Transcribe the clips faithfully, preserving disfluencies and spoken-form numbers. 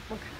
Okay.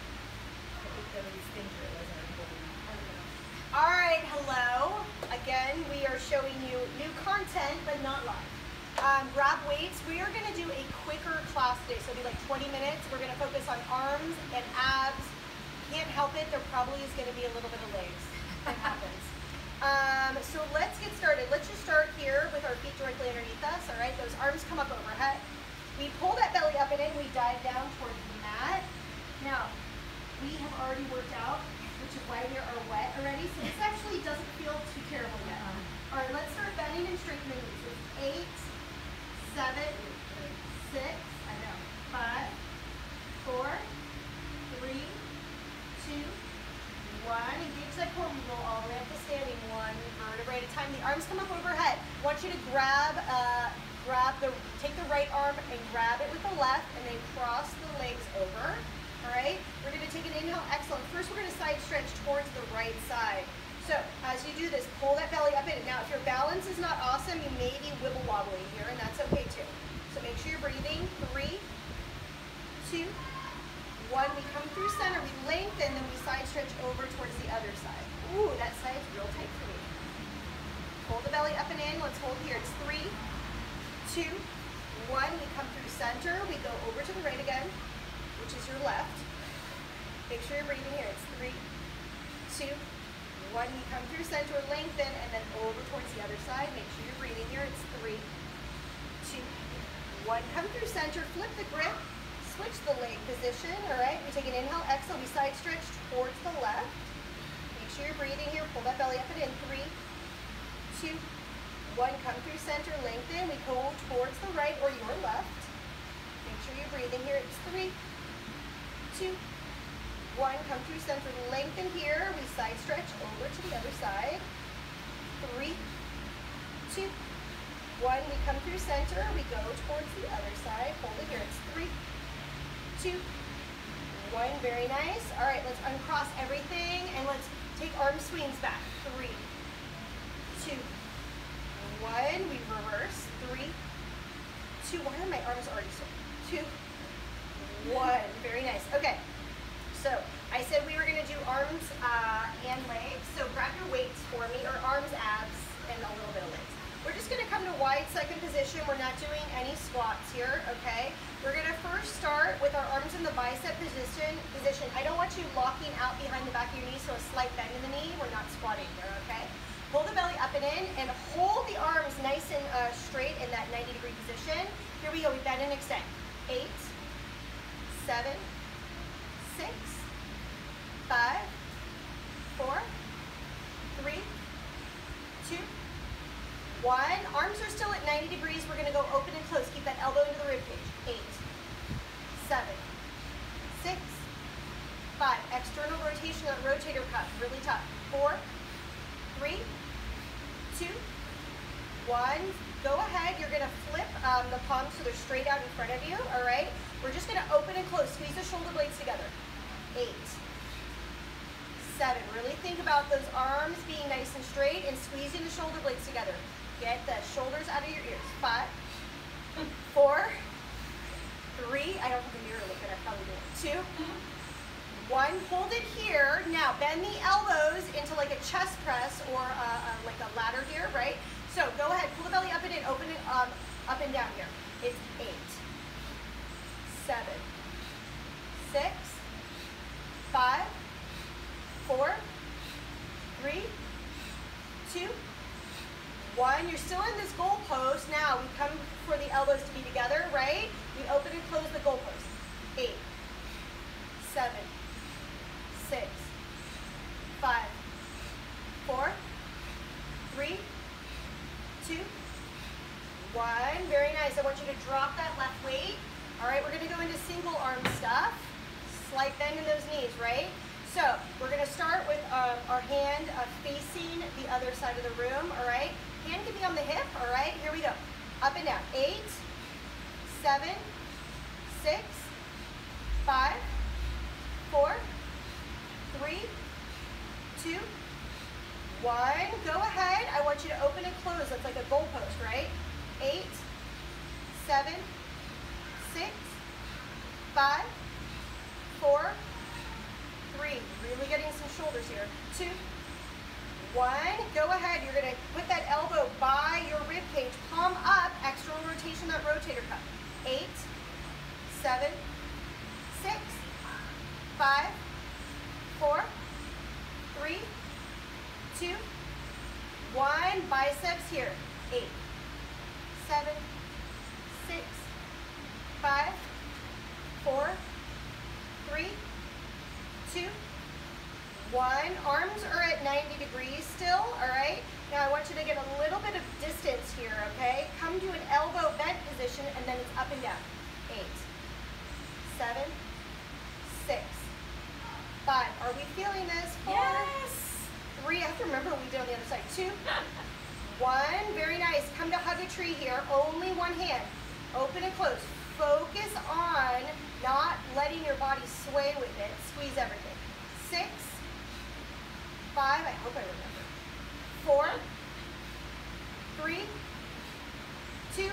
All right, hello. Again, we are showing you new content, but not live. Um, grab weights. We are going to do a quicker class today, so it'll be like twenty minutes. We're going to focus on arms and abs. Can't help it. There probably is going to be a little bit of legs. It happens. Um, so let's get started. Let's just start here with our feet directly underneath us. All right, those arms come up overhead. We pull that belly up and in. We dive down towards the mat. Now, we have already worked out, which is why we are wet already. So this actually doesn't feel too terrible yet. All right, let's start bending and straightening the knees. It's eight, seven, six, I know, five, four, three, two, one. Engage that core. We go all the way up to standing. One vertebrae at a time. The arms come up overhead. I want you to grab, uh, grab the, take the right arm and grab it with the left, and then cross the legs over. All right, we're going to take an inhale, exhale. First, we're going to side stretch towards the right side. So as you do this, pull that belly up in. Now, if your balance is not awesome, you may be wibble wobbling here, and that's okay too. So make sure you're breathing. Three, two, one. We come through center, we lengthen, then we side stretch over towards the other side. Ooh, that side's real tight for me. Pull the belly up and in. Let's hold here. It's three, two, one. We come through center. We go over to the right again, which is your left. Make sure you're breathing here. It's three, two, one. You come through center, lengthen, and then over towards the other side. Make sure you're breathing here. It's three, two, one. Come through center, flip the grip, switch the leg position. All right, we take an inhale, exhale, we side stretch towards the left. Make sure you're breathing here. Pull that belly up and in. Three, two, one. Come through center, lengthen. We go towards the right or your left. Make sure you're breathing here. It's three, two, one. Come through center, lengthen here. We side stretch over to the other side. Three, two, one. We come through center. We go towards the other side. Hold it here. It's three, two, one. Very nice. All right, let's uncross everything and let's take arm swings back. Three, two, one. We reverse. Three, two. Why are my arms already so? Two, one. Very nice. Okay. So I said we were going to do arms uh, and legs. So grab your weights for me, or arms, abs, and a little bit of legs. We're just going to come to wide second position. We're not doing any squats here, okay? We're going to first start with our arms in the bicep position. Position. I don't want you locking out behind the back of your knee, so a slight bend in the knee. We're not squatting here, okay? Pull the belly up and in, and hold the arms nice and uh, straight in that ninety degree position. Here we go. We bend and extend. Eight, seven, six, five, four, three, two, one. Arms are still at ninety degrees. We're going to go open and close. Keep that elbow into the rib cage. Eight, seven, six, five. External rotation on rotator cuff. Really tough. Four, three, two, one. Go ahead. You're going to flip um, the palms so they're straight out in front of you. All right. We're just going to open and close. Squeeze the shoulder blades together. Eight, seven. Really think about those arms being nice and straight and squeezing the shoulder blades together. Get the shoulders out of your ears. Five, four, three. I don't have a mirror look at it. I probably do. Two, one. Hold it here. Now bend the elbows into like a chest press or a, a, like a ladder here, right? So go ahead. Pull the belly up and in. Open it um, up and down here. It's eight, seven, six, five, four, three, two, one. You're still in this goalpost. Now we come for the elbows to be together, right? We open and close the goalpost. Eight, seven, six, five, four, three, two, one. Very nice. I want you to drop that left weight. All right, we're going to go into single arm stuff. Slight bend in those knees, right? So we're going to start with um, our hand uh, facing the other side of the room, all right? Hand can be on the hip, all right? Here we go. Up and down. Eight, seven, six, five, four, three, two, one. Go ahead. I want you to open and close. That's like a goalpost, right? Eight, seven, six, five, four, really getting some shoulders here. Two, one, go ahead. You're gonna put that elbow by your rib cage, palm up, external rotation, that rotator cuff. Eight, seven, six, five, four, three, two, one. Biceps here. Eight, seven, six, five, four, three, two, one. Arms are at ninety degrees still, all right? Now I want you to get a little bit of distance here, okay? Come to an elbow bent position and then it's up and down. Eight, seven, six, five. Are we feeling this? Four, yes. Three. I have to remember what we did on the other side. Two, one. Very nice. Come to hug a tree here. Only one hand. Open and close. Focus on not letting your body sway with it. Squeeze everything. Six, five. I hope I remember. Four, three, two,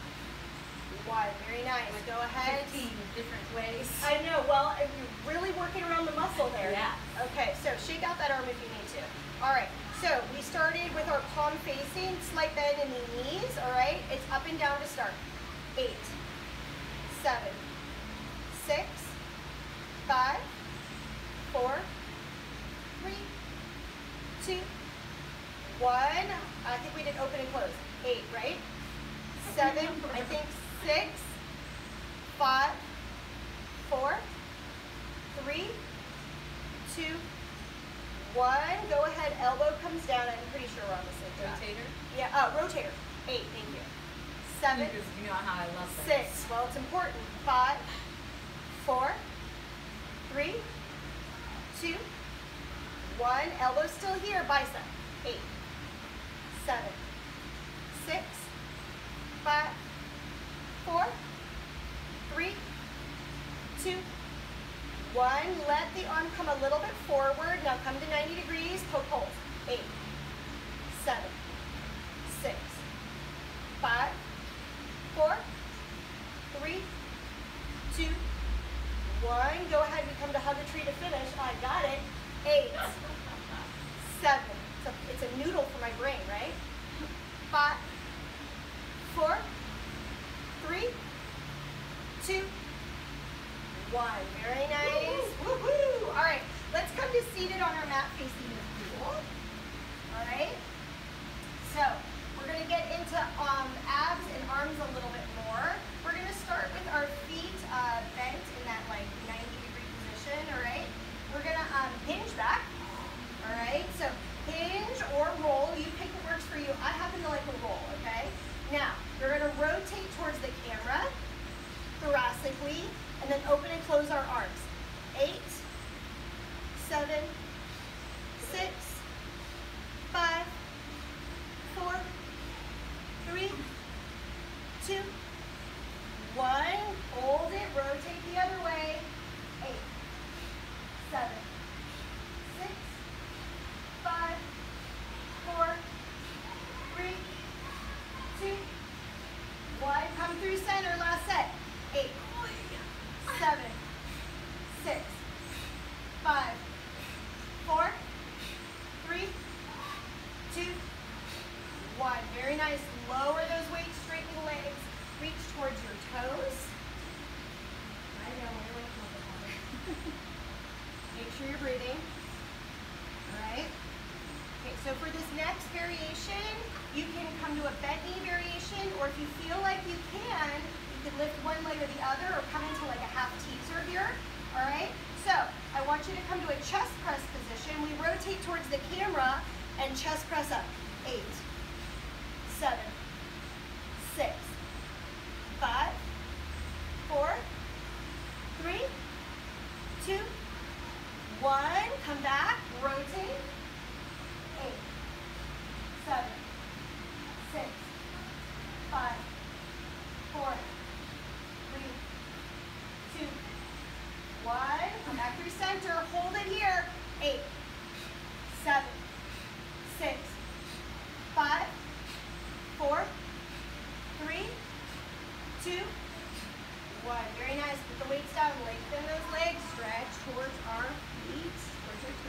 one. Very nice. Go ahead. fifteen different ways. I know. Well, you're really working around the muscle there. Yeah. Okay, so shake out that arm if you need to. All right. So we started with our palm facing, slight bend in the knees. All right. It's up and down to start. Eight, seven, six, five, four, three, two, one. I think we did open and close. Eight, right? Seven, I think six, five, four, three, two, one. Go ahead, elbow comes down. I'm pretty sure we're on the same track. Rotator? Yeah, uh, rotator. Eight, thank you. Seven, Because you know how I love that. six, well it's important. Five, four, three, two, one. Elbow still here, bicep. Eight, seven, six, five, four, three, two, one. Let the arm come a little bit forward. Now come to ninety degrees, poke holes. Eight, seven, six, five, four, three, two, one. Go ahead, we come to hug a tree to finish. I got it. Eight, seven. It's a, it's a noodle for my brain, right? Five, four, three, two, one. Very nice. Woo-hoo. All right, let's come to seated on our mat facing the pool. All right. So we're going to get into um, abs and arms a little bit more. We're going to start with our feet uh, bent in that like ninety degree position. All right. We're going to um, hinge back. All right. So hinge or roll. You pick what works for you. I happen to like a roll. Okay. Now you're going to rotate towards the camera thoracically and then open and close our arms. Eight, seven, six, five, four, three, two, one. Hold it. Rotate the other way. Eight, seven, six, five, four, three, two, one. Come through center. Last set. Eight, seven, six, five, four, three, two, one. Very nice. Lower those weights, straighten the legs, reach towards your toes. I know, I like muscle. Make sure you're breathing. All right. Okay, so for this next variation, you can come to a bent knee variation, or if you feel like you can, you can lift one leg or the other, or come into like a half teaser here. All right. So I want you to come to a chest press position. We rotate towards the camera and chest press up. Eight, seven, six, five, four, three, two, one. Come back, rotate. Eight, seven, six, five, four, three, two, one. Come back through center. Hold it here. Eight, seven, six, five, four, three, two, one. Very nice. Put the weights down. Lengthen those legs. Stretch towards our feet, towards your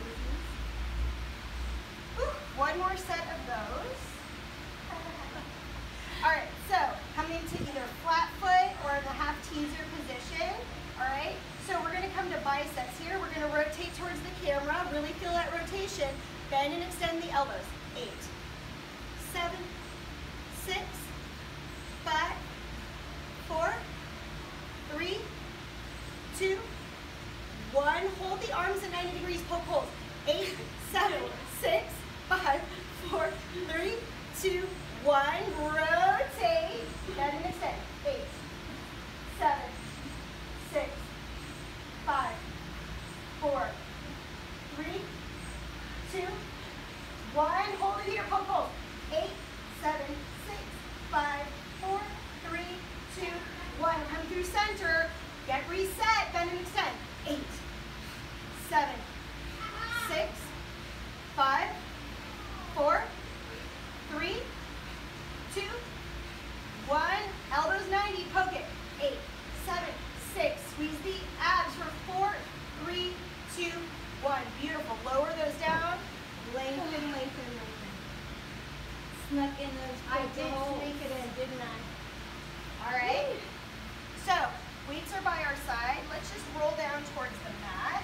Bend and extend the elbows. Eight, seven, six, five, four, three, two, one. Hold the arms at ninety degrees, poke holes. Eight, seven, six, five, four, three, two, one. Rotate. Bend and extend. Eight, seven, six, five, four, three, two, one. Hold it here, poke holes. Eight, seven, six, five, four, three, two, one. Come through center. Get reset. Bend and extend. Eight, seven, six, five, four, three, two, one. Elbows ninety. Poke it. Eight, seven, six. Squeeze the abs for four, three, two, one. Beautiful. Lower those down. Lengthen, lengthen, lengthen. Snuck in those I poke did holes. sneak it in, didn't I? All right. So, weights are by our side. Let's just roll down towards the mat.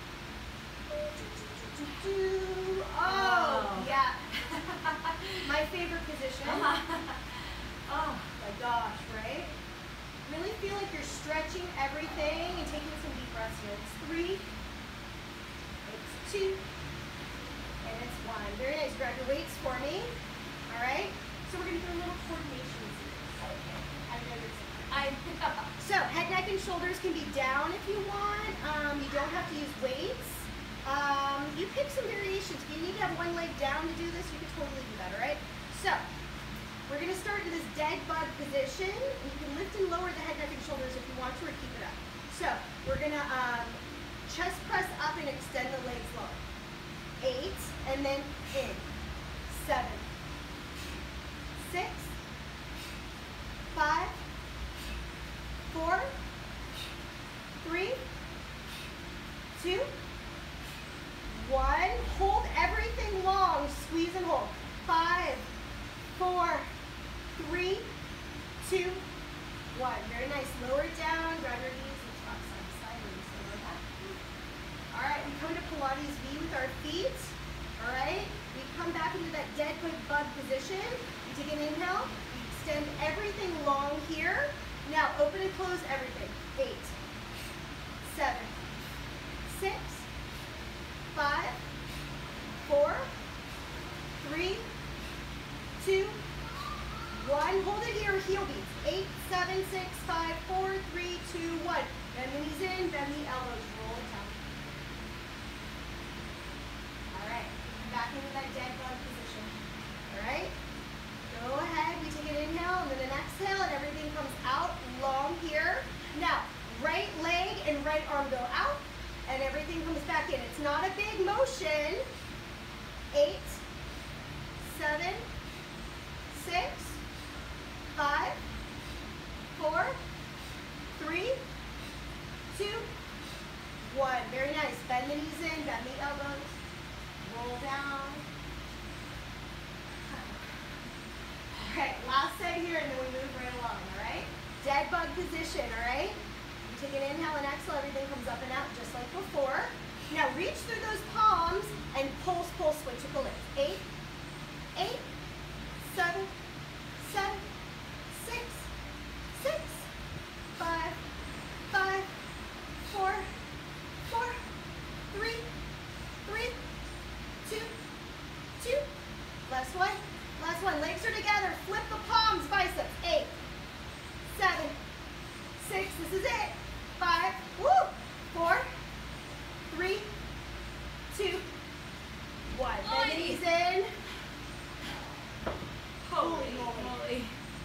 Oh, Oh. yeah. My favorite position. Oh my gosh, right? Really feel like you're stretching everything and taking some deep breaths here. It's three, it's two, and it's one. Very nice. Grab your weights for me. All right? So we're going to do a little coordination series. Okay. I know you're I So head, neck, and shoulders can be down if you want. Um, you don't have to use weights. Um, you pick some variations. If you need to have one leg down to do this, you can totally do that, all right? So we're going to start in this dead bug position. And you can lift and lower the head, neck, and shoulders if you want to, or keep it up. So we're going to um, chest press up and extend the legs lower. Eight, and then in. Seven, six, five, four, three, two, one. Hold everything long. Squeeze and hold. Five, four, three, two, one. Very nice. Lower it down. Grab your knees and drop side to side. Release the lower back. All right. We come to Pilates V with our feet. All right. We come back into that dead bug position. We take an inhale. We extend everything long here. Now open and close everything. Eight, seven, six, five, four, three, two, one. Hold it here, heel beats. Eight, seven, six, five, four, three, two, one. Bend the knees in, bend the elbows, roll it down. All right, back into that dead bug position. All right, go ahead, we take an inhale and then an exhale and everything comes out long here. Now, right leg and right arm go out and everything comes back in. It's not a big motion. Eight, seven, six, five, four, three, two, one. Very nice. Bend the knees in, bend the elbows, roll down. All right, last set here and then we move right along, all right? Dead bug position, all right? You take an inhale and exhale, everything comes up and out just like before. Now reach through those palms and pulse, pulse, switch with the legs. Eight, eight, seven, seven, six, six, five, five, four, four, three, three, two, two. Last one, last one. Legs are together. Flip the palms, biceps. Eight, seven, six. This is it. Five, woo, four, three, two, one. Bend the knees in. Holy moly. moly.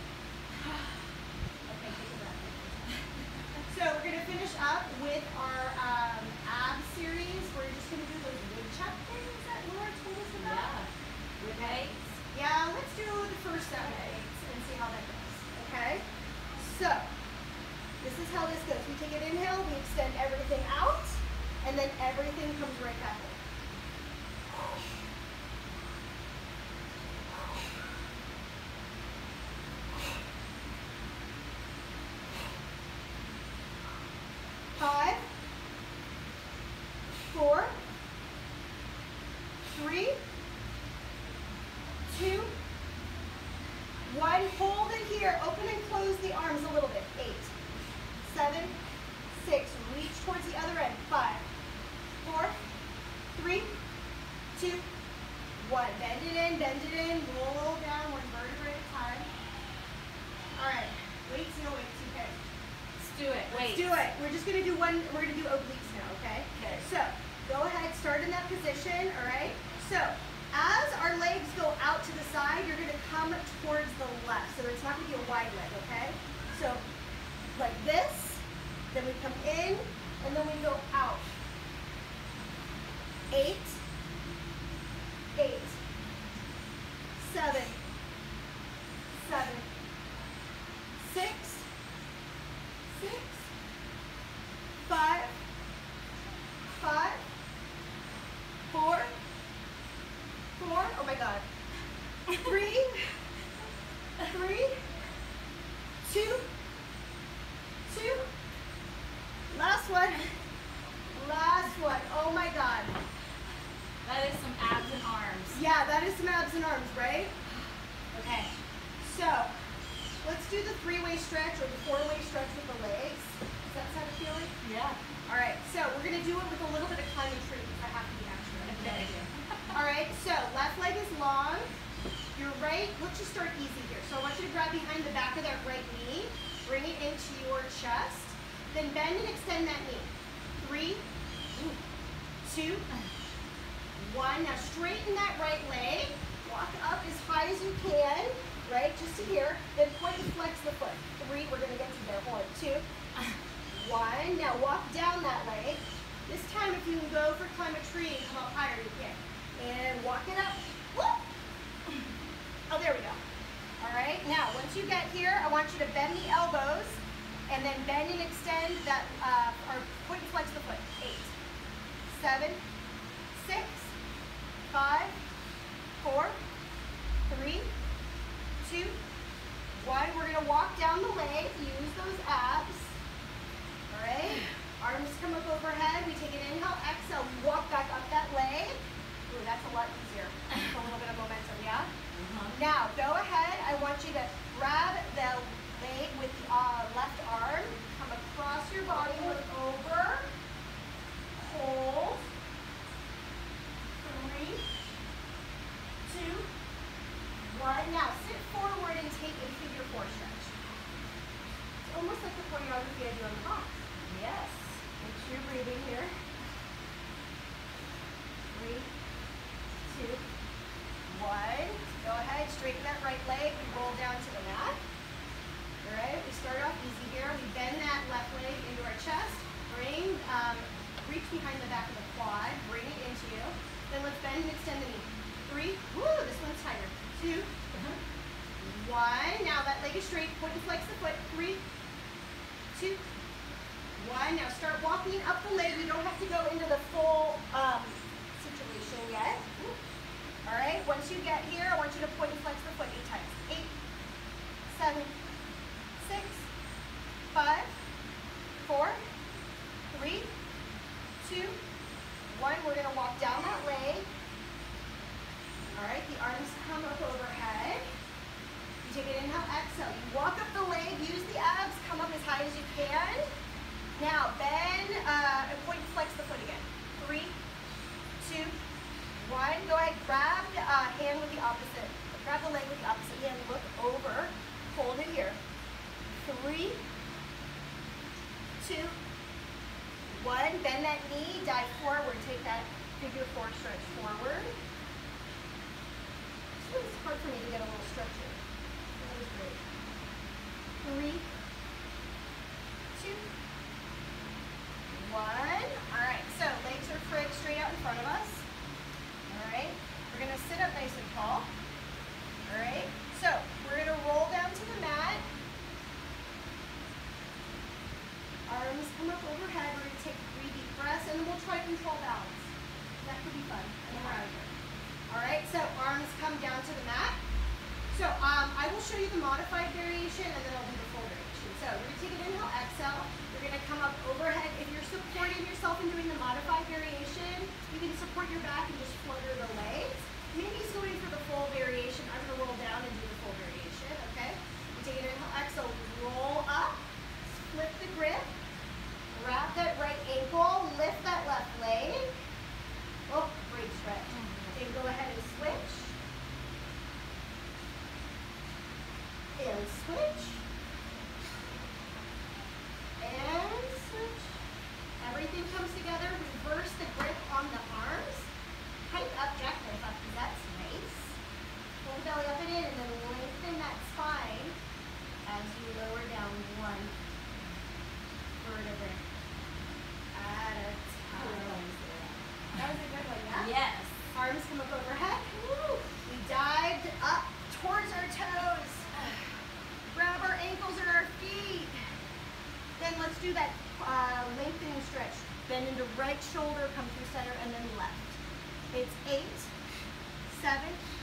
Okay, take a breath. So we're going to finish up with our um, ab series. We're just going to do those woodchuck things that Laura told us about. Yeah. With weights. Yeah, let's do the first set of eights and see how that goes. Okay? So, this is how this goes. We take an inhale, we extend everything out, and then everything comes right back in. Five, four, three, six. Reach towards the other end. Five, four, three, two, one. Bend it in, bend it in. Roll down one vertebrae at a time. All right. Weights, no weights, okay? Let's do it. Wait. Let's do it. We're just gonna do one, we're gonna do obliques now, okay? Okay. So, go ahead, start in that position, all right? So, as our legs go out to the side, you're gonna come towards the left. So it's not gonna be a wide leg, okay? So, like this, then we come in, and then we go out. Eight, eight, seven, seven, six, six, five, five, four, four, oh my God, three, three, two, two, last one, last one, oh my God. That is some abs and arms. Yeah, that is some abs and arms, right? Okay. So, let's do the three-way stretch or the four-way stretch with the legs. Does that sound appealing? Yeah. All right, so we're gonna do it with a little bit of climb and tree because I have to be extra. Okay. All right, so left leg is long. Your right, let's just start easy here. So I want you to grab behind the back of that right knee, bring it into your chest, then bend and extend that knee. Three, two, one. Now straighten that right leg. Walk up as high as you can, right, just to here. Then point and flex the foot. Three, we're gonna get to there. One, two, one. Now walk down that leg. This time, if you can go for climb a tree and come up higher, you can. And walk it up. Whoop. Oh, there we go. All right, now once you get here, I want you to bend the elbows and then bend and extend that, uh, or point and flex the foot. Eight, seven, six, five, four, three, two, one. We're gonna walk down the leg, use those abs. All right, arms come up overhead. We take an inhale, exhale. We walk back up that leg. Ooh, that's a lot easier. It's a little bit of momentum, yeah? Uh-huh. Now, go ahead. I want you to grab the leg with the uh, left arm. Come across your body, look over. Hold. Three, two, one. Now, sit forward and take a figure four stretch. It's almost like the choreography I do on the box. Yes. Make sure you're breathing here. Three, two, one. Go ahead, straighten that right leg. We roll down to the mat. All right, we start off easy here. We bend that left leg into our chest. Bring, um, reach behind the back of the quad. Bring it into you. Then let's bend and extend the knee. Three, woo, this one's tighter. Two, one. Now that leg is straight. Point and flex the foot. Three, two, one. Now start walking up the leg. You don't have to go into the full um, situation yet. All right, once you get here, I want you to point and flex the foot eight times. Eight, seven, six, five, four, three, two, one. We're gonna walk down that leg. All right, the arms come up overhead. You take an inhale, exhale. You walk up the leg, use the abs, come up as high as you can. Now bend uh, and point and flex the foot again. Three, two, one. Go ahead, grab the uh, hand with the opposite. Grab the leg with the opposite hand. Look over. Hold it here. Three, two, one. Bend that knee. Dive forward. Take that figure four stretch forward. It's hard for me to get a little stretch in. That was great. Three, two, one. All right. So legs are straight out in front of us. All right, we're gonna sit up nice and tall. All right, so we're gonna roll down to the mat. Arms come up overhead. We're gonna take three deep breaths, and then we'll try control balance. That could be fun. And then we're out of here. All right, so arms come down to the mat. So um, I will show you the modified variation, and then I'll do the full variation. So we're gonna take an inhale, exhale. You're gonna come up overhead. If you're supporting yourself and doing the modified variation, you can support your back and just flutter the legs. Maybe going for the full variation. I'm gonna roll down and do the full variation, okay? You take an inhale, exhale, roll up, split the grip, grab arms come up overhead. Woo. We dived up towards our toes. Grab our ankles or our feet. Then let's do that uh, lengthening stretch. Bend into right shoulder, come through center, and then left. It's eight, seven,